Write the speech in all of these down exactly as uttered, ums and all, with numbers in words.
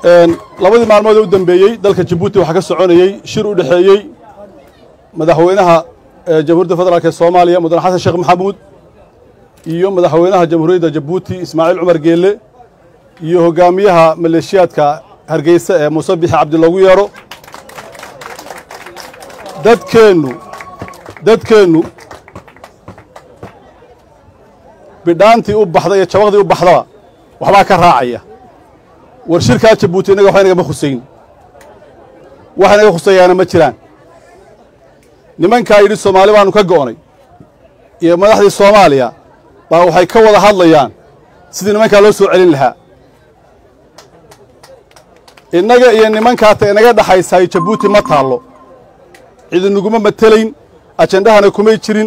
labadii maalmood u dambeeyay dalka Djibouti waxa ka soconayay shir u dhaxeeyay madaxweynaha Jamhuuriyadda Federaalka Soomaaliya Mudane Xasan Sheekh Maxamuud iyo madaxweynaha Jamhuuriyadda Djibouti Ismaaciil Cumar Geelle iyo hogaamiyaha maleeshiyaadka Hargeysa ee Muuse Bixi Cabdi lagu yeero dadkeenu dadkeenu bidhaantii u baxday ee jabaqdii u baxdaba waxba ka raacaya war shirka Djibouti inaga waxay naga ma khuseyn waxa naga khuseeyana ma jiraan nimanka yiri Soomaali baanu ka go'onay iyo madaxdii Soomaaliya baa waxay ka wada hadlayaan sidii nimanka loo soo celin lahaa inaga iyo nimanka ta inaga dhaxaysay Djibouti ma taalo cidinuguma matalayn ajandahana kumay jirin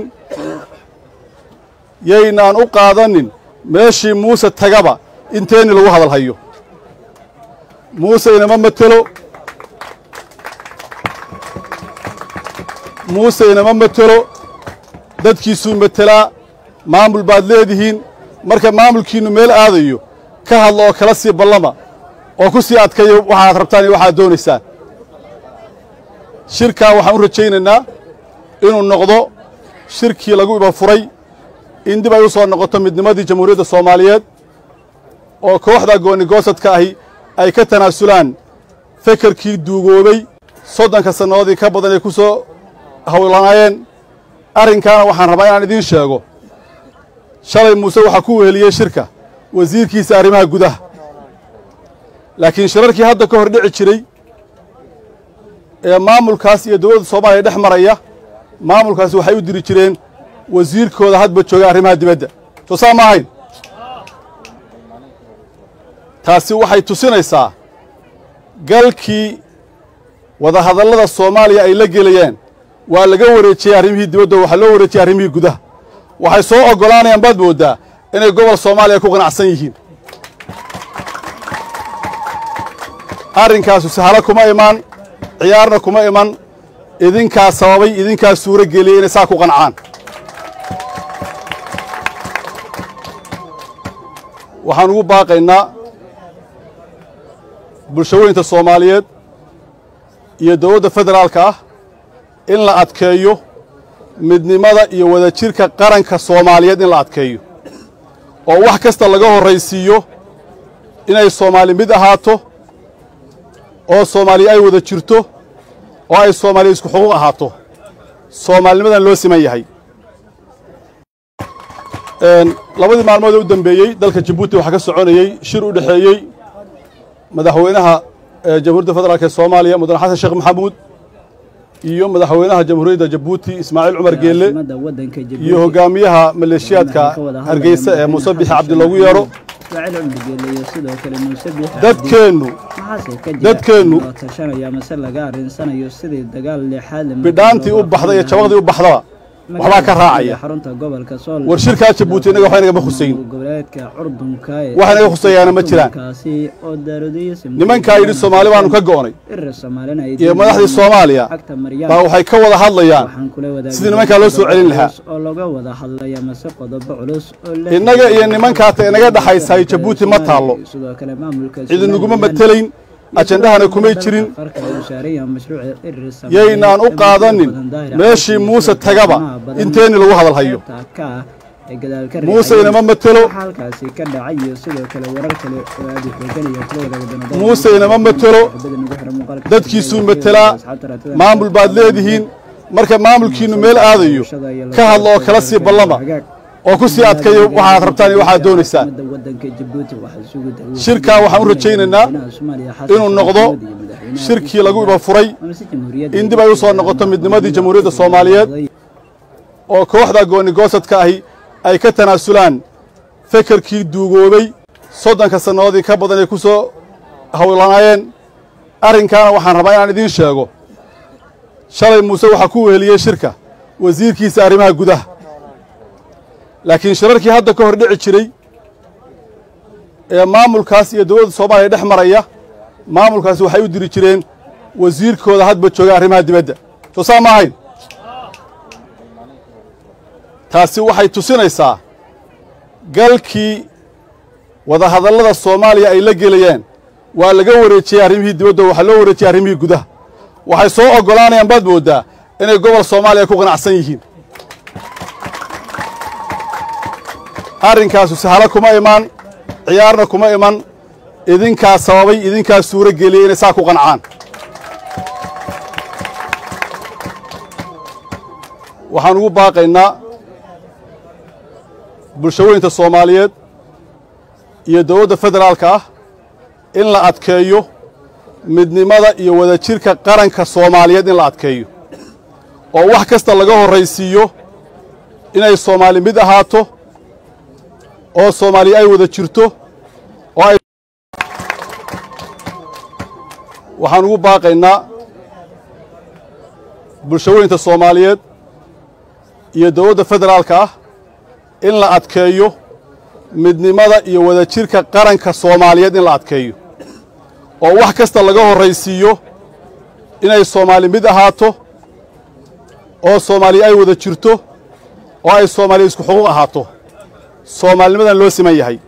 yaynaan u qaadanin meeshii Muuse tagaba inteeni lagu hadal hayo Muuse inama matalo Muuse inama matalo dadkiisu matala maamul baad leedihiin marka maamulkiinu meel aadayo ka hadlo oo kala sii ballama oo ku sii adkayo waxaad rabtaan iyo waxaad doonaysaan shirka waxaan u rajaynaynaa inuu noqdo shirkii lagu iba furay in dib ay u soo noqoto midnimadii Jamhuuriyadda Soomaaliyeed oo kooxda gooni goosadka ahi ay ka tanaasulaan fikirkii duugoobay soddonka sanadoodii ka badan ay ku soo hawlanayeen arrinkaana waxaan rabaa inaan idiin sheego shalay Muuse waxa ku weheliyay shirka wasiirkiisa arrimaha gudaha laakiin shirarkii hadda ka hor dhici jiray ee maamulkaas iyo dawladda Soomaaliya dhex maraya maamulkaas waxay u diri jireen wasiirkooda hadba jooga arrimaha dibadda soo saamahay taasi waxay tusinaysaa galkii wada hadallada Soomaaliya ay la gelayeen waa laga wareejiyay arrimihii dibadda waxa loo wareejiyay arrimihii gudaha waxay soo ogolaanayaan baad moodaa inay gobol Soomaaliya ku qanacsan yihiin arrinkaas sahalo kuma iman ciyaarna kuma iman idinka sababay idinka suura geliyay inay saa ku qancaan waxaan ugu baaqaynaa bulshooyinka Soomaaliyeed iyo dawladda federaalka ah in la adkeeyo midnimada iyo wadajirka qaranka Soomaaliyeed in la adkeeyo oo wax kasta laga horeysiiyo inay Soomaali mid ahaato oo Soomaali ay wada jirto oo ay Soomaali isku xuquuq ahaato Soomaalinimadan loo siman yahay een labadii maalmood u dambeeyay dalka Djibouti waxa ka soconayay shir u dhaxeeyay madaxweynaha Jamhuuriyadda Federaalka Soomaaliya Mudane Xasan Sheekh Maxamuud iyo madaxweynaha Jamhuuriyadda Djibouti Ismaaciil Cumar Geelle iyo hogaamiyaha maleeshiyaadka Hargeysa ee Muuse Bixi Cabdi lagu yeero dadkeenu dadkeenu bidhaantii u baxday ee jabaqdii u baxdaba waxba ka raacaya war shirka Djibouti inaga waxay naga ma khuseyn waxa naga khuseeyana ma jiraan nimanka yiri Soomaali baanu ka go'onay iyo madaxdii Soomaaliya baa waxay ka wada hadlayaan sidii nimanka loo soo celin lahaa inaga iyo nimanka ta inaga dhaxaysay Djibouti ma taalo cidinuguma matalayn ajandahana kumay jirin yaynaan u qaadanin meeshii Muuse tagaba inteeni lagu hadal hayo Muuse inama matalo Muuse inama matalo dadkiisu matala maamul baad leedihiin marka maamulkiinu meel aadayo ka hadlo oo kala sii ballama oo ku sii adkayo waxaad rabtaan iyo waxaad doonaysaan shirka waxaan u rajaynaynaa inuu noqdo shirkii lagu iba furay in dib ay u soo noqoto midnimadii Jamhuuriyadda Soomaaliyeed oo kooxda gooni goosadka ahi ay ka tanaasulaan fikirkii duugoobay soddonka sanadoodii ka badan ay ku soo hawlanayeen arrinkaana waxaan rabaa inaan idiin sheego shalay Muuse waxa ku weheliyay shirka wasiirkiisa arrimaha gudaha laakiin shirarkii hadda ka hor dhici jiray ee maamulkaas iyo dawladda Soomaaliya dhex maraya maamulkaas waxay u diri jireen wasiirkooda hadba jooga arrimaha dibadda soo saamahay taasi waxay tusinaysaa galkii wada hadallada Soomaaliya ay la gelayeen waa laga wareejiyay arrimihii dibadda waxa loo wareejiyay arrimihii gudaha waxay soo ogolaanayaan baad moodaa inay gobol Soomaaliya ku qanacsan yihiin arrinkaas sahala kuma iman ciyaarna kuma iman idinka sababay idinka suura geliyay inay saa ku qancaan waxaan ugu baaqaynaa bulshooyinka Soomaaliyeed iyo dawladda federaalka ah in la adkeeyo midnimada iyo wadajirka qaranka Soomaaliyeed in la adkeeyo oo wax kasta laga horeysiyo inay Soomaali mid ahaato oo Soomaali ay wada jirto oo ay waxaan ugu baaqaynaa bulshooyinka Soomaaliyeed iyo dawladda federaalka ah in la adkeeyo midnimada iyo wadajirka qaranka Soomaaliyeed in la adkeeyo oo wax kasta laga horeysiyo inay Soomaali mid ahaato oo Soomaali ay wada jirto oo ay Soomaali isku xuquuq ahaato Soomaalinimadan loo siman yahay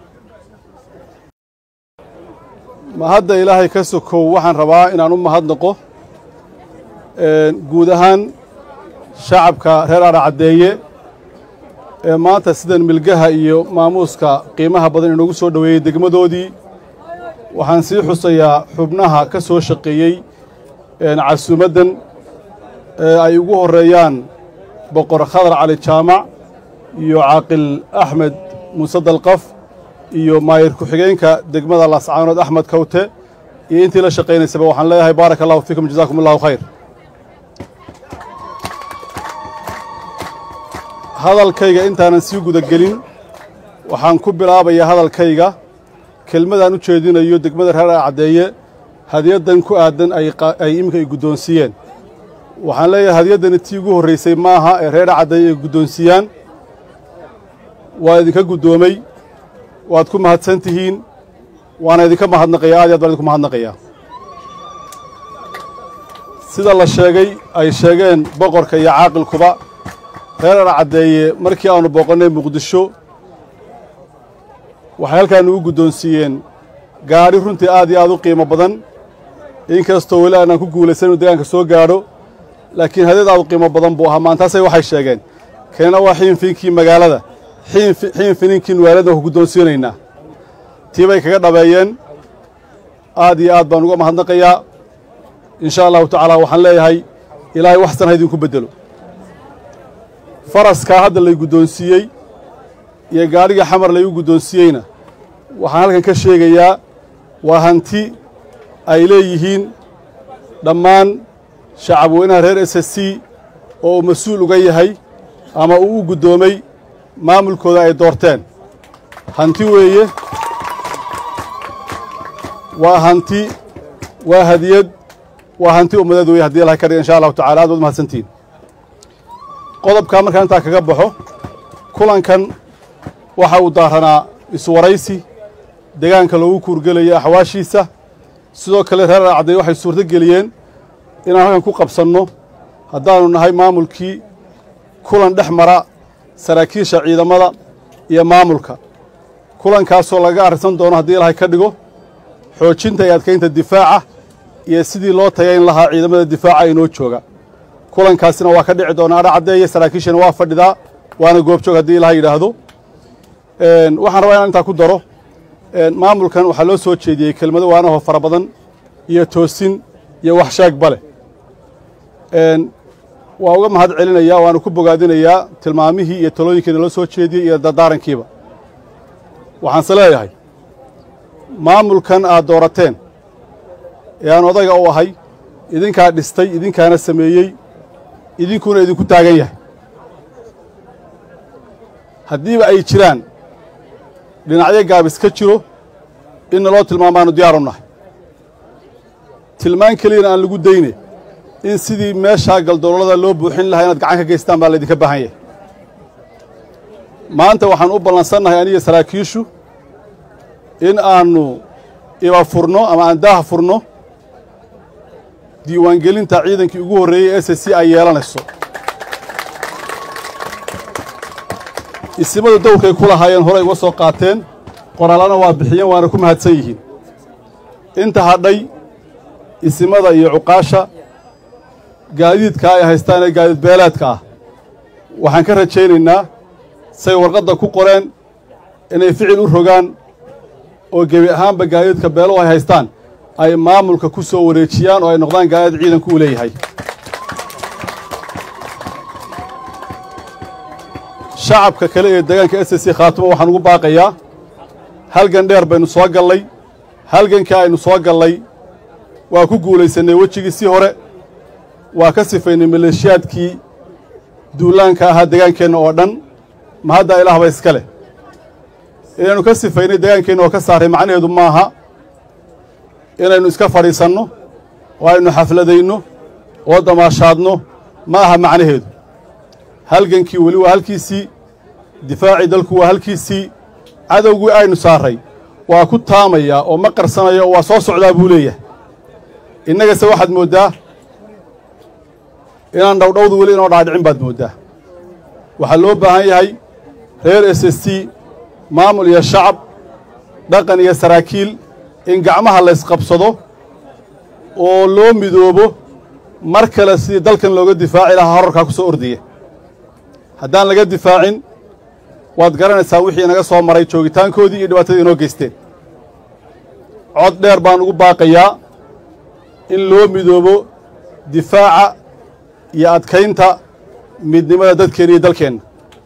ma hadda Ilaahay ka sokow waxaan rabaa inaan u mahadnaqo ee guud ahaan shacabka reer Arcadeeye ee maanta sidan milgaha iyo maamuuska qiimaha badan inoogu soo dhaweeyay degmadoodii waxaan sii xusayaa xubnaha ka soo shaqeeyay ee casuumadan ee ay ugu horeeyaan boqor Khadar Cali Jaamac iyo Caaqil Axmed Muuse Dalqaf iyo maayir ku xigeenka degmada Lascaanood Axmed Kawte iyo intii la shaqeynaysa waxaan leeyahay barakallahu fiikum jazaakumullahu khayr hadalkayga intaanan sii guda gelin waxaan ku bilaabayaa hadalkayga kelmadaan u jeedinayo degmada reer Arcadeeye hadiyadan ku aadan ay ay imika ay gudoonsiyeen waxaan leeyahay hadiyadan tii ugu horeysay maaha ee reer Arcadeeye ay gudoonsiyaan waa idinka gudoomay waad ku mahadsan tihiin waana idinka mahadnaqayaa aad aad baan idinku mahadnaqayaa sida la sheegay ay sheegeen boqorka iyo caaqilkuba reer Arcadeeye markii aanu booqanay Muqdisho waxay halkaan ugu gudoonsiyeen gaari runtii aad iyo aad u qiimo badan inkastoo weli aan ku guulaysan deegaanka soo gaadho laakiin hadeed aad u qiimo badan buu ahaa maantaasay waxay sheegeen keena waa xiin fiinkii magaalada xiin xiin fiinkiin waalada ku gudoonsiinaynaa tiibay kaga dhabeeyeen aad iyo aad baan uga mahadnaqayaa insha Allah ta'ala waxaan leeyahay ilaahay wax san idinku bedelo faraska hadda la gudoonsiyay iyo gaariga xamar la gudoonsiyayna waxaan halkan ka sheegayaa waa hanti ay leeyihiin dhammaan shacab weynaha reer S S C oo mas'uul uga yahay ama uu gudoomay maamulkooda ay doorteen hanti weeye waa hanti waa hadiyad waa hanti ummadada weeye haddii Ilaahay ka dhigo insha Allah ta'ala aad mahadsantiin qodobka markaan inta kaga baxo kulankan waxa uu daaranaa iswaraysi deegaanka lagu kuurgalayo axwaashiisa sidoo kale reer Arcadeeye waxay suurta geliyeen inaan halkan ku qabsanno haddaanu nahay maamulkii kulan dhex mara saraakiisha ciidamada iyo maamulka kulankaasoo laga arsan doono haddii Ilaahay ka dhigo xoojinta iyo adkeynta difaaca iyo sidii loo tayayn lahaa ciidamada difaaca inoo jooga kulankaasina waa ka dhici doonaa Arcadeeye saraakiishana waa fadhidaa waana goobjoog haddii Ilaahay yiraahdo een waxaan rabaa inaan inta ku daro een maamulkan waxa loo soo jeediyay kelmado waana oo fara badan iyo toosin iyo wax shaag bale een waa uga mahad celinayaa waana ku bogaadinayaa tilmaamihii iyo talooyinkii loo soo jeediyay iyo dadaarankiiba waxaan saleeyahay maamulkan aad doorateen ee aan odayga u ahay idinka dhistay idinkaana sameeyay idinkuna idinku taagan yahay haddiiba ay jiraan dhinacyo gaabis ka jiro in loo tilmaamaano diyaar u nahay tilmaan kaliya aan lagu daynay in sidii meesha galdoolada loo buuxin lahaa inaad gacan ka geystaan baa la idinka baahan yahay maanta waxaan u ballansanahay aniga saraakiishu in aanu iba furno ama aan daah furno diiwaangelinta ciidankii ugu horeeyay S S C ay yeelanayso isimada dowlkay ku lahaayeen hore uga soo qaateen qoraalana waa bixiyeen waana ku mahadsan yihiin inta hadhay isimada iyo cuqaasha gaadiidka ay haystaan ee gaadiid beeleedka ah waxaan ka rajaynaynaa say warqadda ku qoreen inay ficil u rogaan oo gebi ahaanba gaadiidka beeluhu ay haystaan ay maamulka ku soo wareejiyaan oo ay noqdaan gaadiid ciidanku u leeyahay shacabka kale ee deegaanka S C Khaatumo waxaan ugu baaqayaa halgan dheer baynu soo gallay halgankii aynu soo gallay waa ku guulaysanay wejigiisii hore waa ka sifaynay maleeshiyaadkii duulaanka ahaa deegaankeenna oo dhan ma hadda ilaahba iska leh inaynu ka sifaynay deegaankeenna oo ka saaray macnaheedu maaha inaynu iska fadhiisanno oo aynu xafladayno oo damaashaadno ma aha macnaheedu halgankii weli waa halkiisii difaacii dalku waa halkiisii cadowgii aynu saaray waa ku taamayaa oo ma qarsanaya oo waa soo socdaa buu leeyahay innagase waxaad mooddaa inaan dhowdhowdu weli inoo dhaadhicin baad mooddaa waxaa loo baahan yahay reer S S T maamul iyo shacab dhaqan iyo saraakiil in gacmaha la ysqabsado oo loo midoobo mar kale sidii dalkan looga difaaci lahaa horarkaa ku soo ordaya haddaan laga difaacin waad garanaysaa wixii inaga soo maray joogitaankoodii iyo dhibaatadii inoo geysteen cod dheer baan ugu baaqayaa in loo midoobo difaaca iyo adkaynta midnimada dadkeenna iyo dalkeenna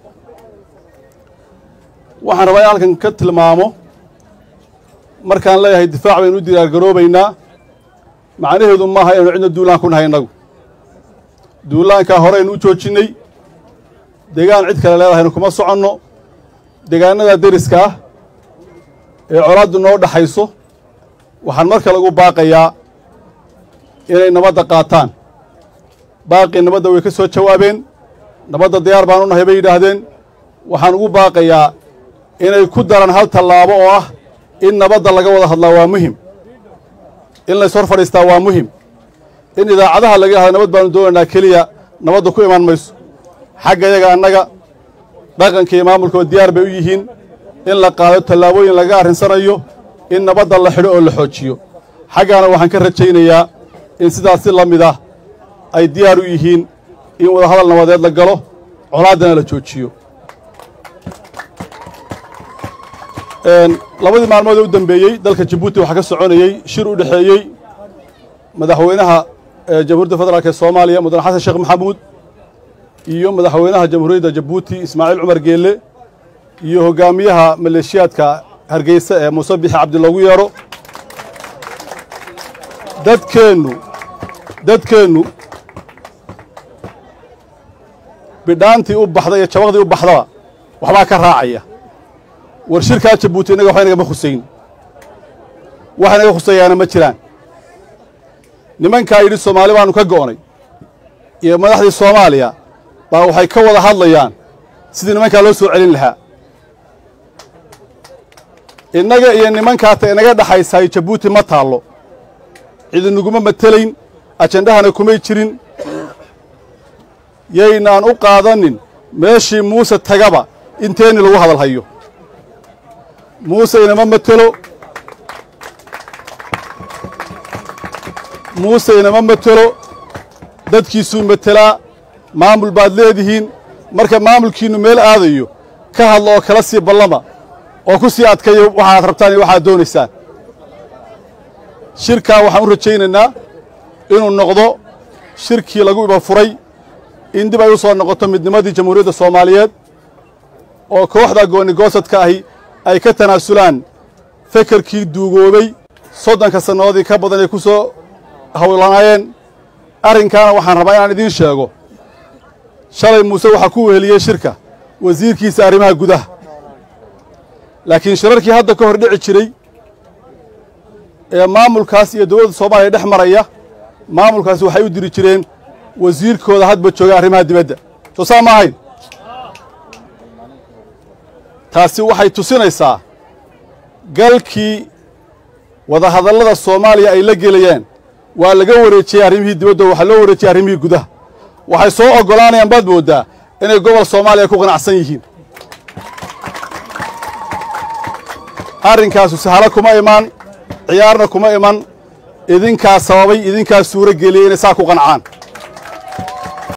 waxaan rabaa in halkan ka tilmaamo markaan leeyahay difaac baynu u diyaargaroobaynaa macnaheedu maaha inaynu cidna duulaan ku nahay innagu duulaankaa horeynu u joojinnay deegaan cid kale leedahaynu kuma soconno deegaannada deriska ah ee colaaddu noo dhaxayso waxaan mar kale ugu baaqayaa inay nabadda qaataan baaqii nabadda way ka soo jawaabeen nabadda diyaar baan u nahay bay yidhaahdeen waxaan ugu baaqayaa inay ku daran hal tallaabo oo ah in nabadda laga wada hadlaa waa muhim in lays hor fadhiistaa waa muhim in idaacadaha laga yahda nabad baanu doonaynaa keliya nabadda ku imaan mayso xagga yaga annaga dhaqanka iyo maamulkoo diyaar bay u yihiin in la qaado tallaabooyin laga arrinsanayo in nabadda la xidho oo la xoojiyo xaggaana waxaan ka rajaynayaa in sidaas si la mid ah ay diyaar u yihiin in wadahadal nabadeed la galo colaaddana la joojiyo labadii maalmood ee u dambeeyey dalka Jabuuti waxaa ka soconayey shir u dhexeeyey madaxweynaha jamhuuriyadda federaalk ee Soomaaliya mudane xasan sheekh maxamuud iyo madaxweynaha jamhuuriyadda Jabuuti Ismaaciil Cumar Geelle iyo hogaamiyaha maleeshiyaadka Hargeysa ee Muuse Bixi Cabdi loogu yeero dadkeennu dadkeennu bidhaantii u baxday iyo jabaqdii u baxdaba waxbaa ka raacaya war shirkaa Jabuuti innaga waxba inagama khusayn wax inaga khusayaana ma jiraan nimankaa yidhi Soomaali baanu ka go'nay iyo madaxdii Soomaaliya baa waxay ka wada hadlayaan sidii nimankaa loo soo celin lahaa innaga iyo nimankaata inaga dhaxaysaay Jabuuti ma taallo cidinuguma matelayn ajandahana kumay jirin yaynaan u qaadanin meeshii Muuse tagaba inteeni lagu hadal hayo Muuse inama matelo Muuse inama matelo dadkiisuu matelaa maamul baad leedihiin marka maamulkiinnu meel aadayo ka hadlo oo kala sii ballama oo ku sii adkayo waxaad rabtaan iyo waxaad doonaysaan shirkaa waxaan u rajaynaynaa inuu noqdo shirkii lagu iba furay in dib ay u soo noqoto midnimadii jamhuuriyadda Soomaaliyeed oo kooxda gooni goosadka ahi ay ka tanaasulaan fekerkii duugoobay soddonka sannadoodii ka badan ay ku soo hawlanaayeen arrinkaana waxaan rabaa inaan idiin sheego shalay Muuse waxaa ku weheliyey shirka wasiirkiisa arrimaha gudaha laakiin shirarkii hadda ka hor dhici jiray ee maamulkaas iyo dowladda Soomaaliya dhex maraya maamulkaasi waxay u diri jireen wasiirkooda hadba jooga arrimaha dibadda soo saa ma ahayn taasi waxay tusinaysaa galkii wadahadallada Soomaaliya ay la gelayeen waa laga wareejiyey arrimihii dibadda waxaa loo wareejiyey arrimihii gudaha waxay soo oggolaanayaan baad mooddaa inay gobol Soomaaliya ku qanacsan yihiin arrinkaasu sahalo kuma imaan ciyaarna kuma iman idinkaas sababay idinkaas suuro geliyay inay saa ku qancaan